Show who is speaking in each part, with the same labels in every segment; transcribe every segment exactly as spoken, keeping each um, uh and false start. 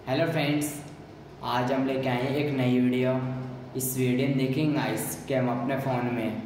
Speaker 1: Hello friends, आज हम लेके आए हैं एक नई वीडियो। इस वीडियो में देखेंगे गाइस कि हम अपने फ़ोन में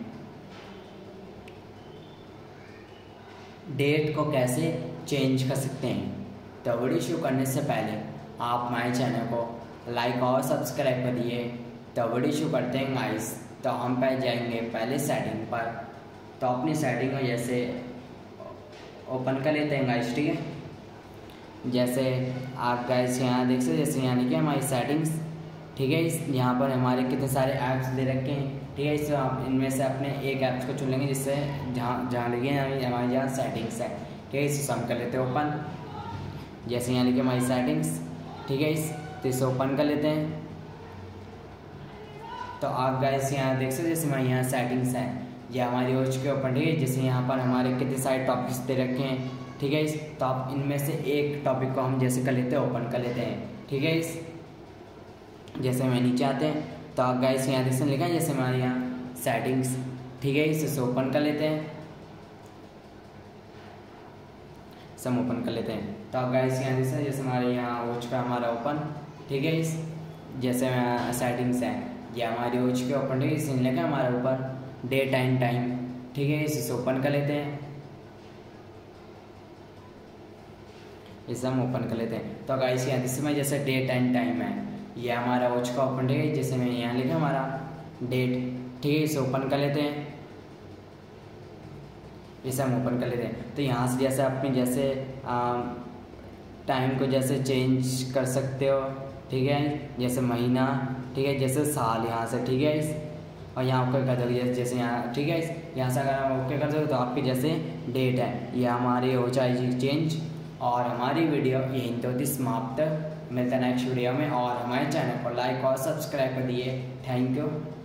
Speaker 1: डेट को कैसे चेंज कर सकते हैं। तो वीडियो शुरू करने से पहले आप हमारे चैनल को लाइक और सब्सक्राइब कर दिए। तो वीडियो शुरू करते हैं गाइस। तो हम पहले जाएंगे पहले सेटिंग पर। तो अपनी सेटिंग में जैसे ओपन कर लेते हैं गाइस, ठीक है। जैसे आप गाइस यहाँ देख सकते, जैसे यहाँ लिखे हमारी सेटिंग्स, ठीक है। इस यहाँ पर हमारे कितने सारे ऐप्स दे रखे हैं, ठीक है। इससे आप इनमें से अपने एक ऐप्स को चुन लेंगे जिससे जहाँ जहाँ लिखे हमारे यहाँ सेटिंग्स है, ठीक है। इसे हम कर लेते हैं ओपन। जैसे यहाँ लिखे हमारी सेटिंग्स, ठीक है। इस तो इसे ओपन कर लेते हैं। तो आप गाइस यहाँ देख सकते, जैसे हमारे यहाँ सेटिंग्स है, ये हमारी हो चुके ओपन, ठीक है। जैसे यहाँ पर हमारे कितने सारे टॉपिक्स दे रखे हैं, ठीक है। इस तो आप इनमें से एक टॉपिक को हम जैसे कर लेते हैं ओपन कर लेते हैं, ठीक है। इस जैसे मैं नीचे आते हैं तो आप गाइस यहाँ देख लिखा है जैसे हमारे यहाँ सेटिंग्स, ठीक है। इसे ओपन कर लेते हैं, सब ओपन कर लेते हैं। तो आप गाइस यहाँ देख सकते जैसे हमारे यहाँ हो चुका हमारा ओपन, ठीक है। इस जैसे सेटिंग्स है ये हमारी हो चुकी है ओपन, ठीक है। इसे लिखा हमारा ऊपर डेट एंड टाइम, ठीक है। इसे ओपन कर लेते हैं, इसे हम ओपन कर लेते हैं। तो गाइस यहाँ इसमें जैसे डेट एंड टाइम है ये हमारा हो चुका ओपन, ठीक है। जैसे मैं यहाँ लिखा हमारा डेट, ठीक है। इसे ओपन कर लेते हैं, इसे हम ओपन कर लेते हैं। तो यहाँ से जैसे अपने जैसे टाइम को जैसे चेंज कर सकते हो, ठीक है। जैसे महीना, ठीक है, जैसे साल यहाँ से, ठीक है। इस और यहाँ ओके कर दोगे जैसे यहाँ, ठीक है। इस यहाँ से अगर हम ओके कर दोगे तो आपकी जैसे डेट है ये हमारी हो जाएगी चेंज। और हमारी वीडियो यहीं तो होती समाप्त। मिलता है नेक्स्ट वीडियो में। और हमारे चैनल को लाइक और सब्सक्राइब कर दिए। Thank you.